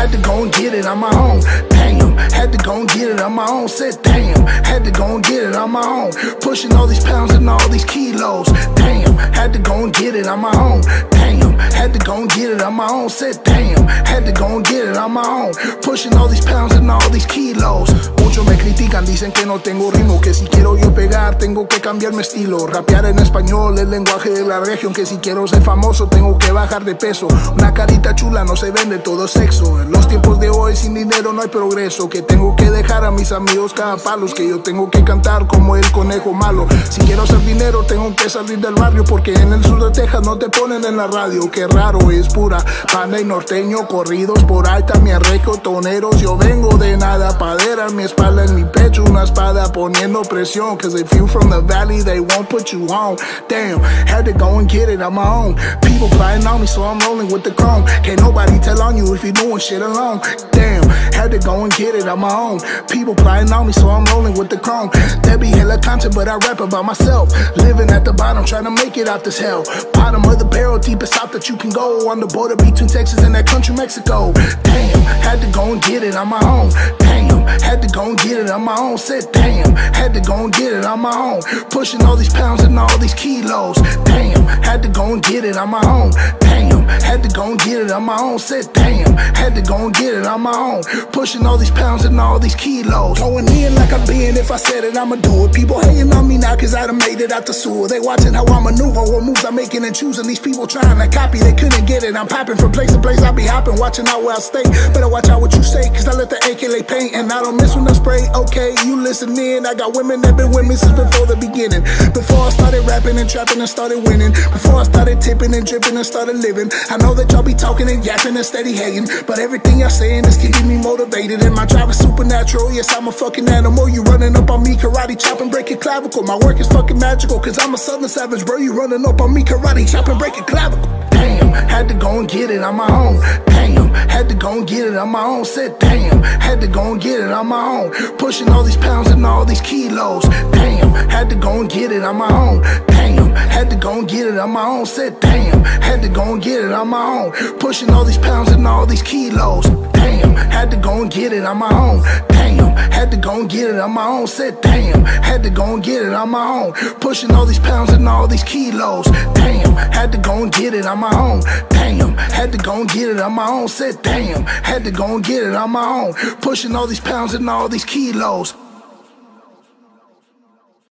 had to go and get it on my own. Damn, had to go and get it on my own. Said damn, had to go and get it on my own. Pushing all these pounds and all these kilos. Damn, had to go and get it on my own. Damn, had to go and get it on my own. Said damn, had to go and get it on my own. Pushing all these pounds and all these kilos. Muchos me critican, dicen que no tengo ritmo, que si quiero yo pegar tengo que cambiar mi estilo. Rapear en español, el lenguaje de la región, que si quiero ser famoso tengo que bajar de peso. Una carita chula no se vende, todo sexo. En los tiempos de hoy sin dinero no hay progreso, que tengo que dejar a mis amigos cada palos, que yo tengo que cantar como el conejo malo. Si quiero hacer dinero tengo que salir del barrio, porque en el sur de Texas no te ponen en la radio. Qué raro, es pura banda y norteño, corridos por ahí también reggaetoneros. Yo vengo de nada, padera en mi espalda, en mi pecho una espada poniendo presión, cause if you from the valley they won't put you on. Damn, had to go and get it on my own. People plotting on me so I'm rolling with the chrome. Can't nobody tell on you if you're doing shit alone. Damn, had to go and get it on my own. People plotting on me so I'm rolling with the chrome. There be hella content but I rap about myself. Living at the bottom trying to make it out this hell. Bottom of the barrel, deepest south that you can go, on the border between Texas and that country Mexico. Damn, had to go and get it on my own. Damn, had to go and get it on my own. Said damn, had to go and get it on my own. Pushing all these pounds and all these kilos. Damn, had to go and get it on my own. Damn, had to go and get it on my own. Said damn, had to go and get it on my own. Pushing all these pounds and all these kilos. Going in like I'm being, if I said it I'ma do it. People hating on me now cause I done made it out the sewer. They watching how I maneuver, what moves I'm making and choosing. These people trying to copy, they couldn't get it. I'm popping from place to place, I be hopping, watching out where I stay. Better watch out what you say, cause I let the AK lay paint, and I don't miss when I spray. Okay, you listen in, I got women that been with me since before the beginning. Before I started rapping and trapping and started winning. Before I started tipping and dripping and started living. I know that y'all be talking and yapping and steady hating, but everything y'all saying is keeping me motivated. And my drive is supernatural, yes I'm a fucking animal. You running up on me, karate chopping, breaking clavicle. My work is fucking magical, cause I'm a southern savage, bro. You running up on me, karate chopping, breaking clavicle. Damn, had to go and get it on my own. Damn, had to go and get it on my own. Said damn, had to go and get it on my own. Pushing all these pounds and all these kilos. Damn, had to go and get it on my own. Damn, had to go and get it on my own. Said damn, had to go and get it on my own. Pushing all these pounds and all these kilos. Damn, had to go and get it on my own. Damn, had to go and get it on my own. Said damn, had to go and get it on my own. Pushing all these pounds and all these kilos. Damn, had to go and get it on my own. Damn, had to go and get it on my own. Said damn, had to go and get it on my own. Pushing all these pounds and all these kilos.